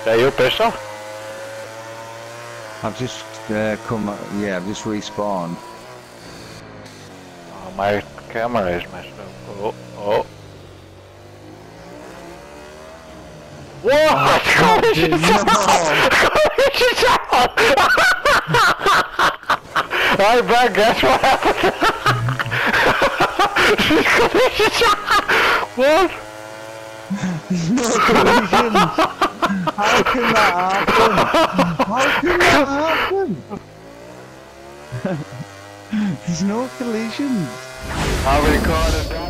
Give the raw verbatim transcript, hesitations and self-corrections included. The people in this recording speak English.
Are you pistol? I've just uh, come. Yeah, I've just respawned. Oh, my camera is messed up. Oh, oh. What? Oh, Collision zone! Collision zone! I bet guess what happened? Collision zone! What? No collisions! How can that happen? How can that happen? There's no collisions. I'll record it.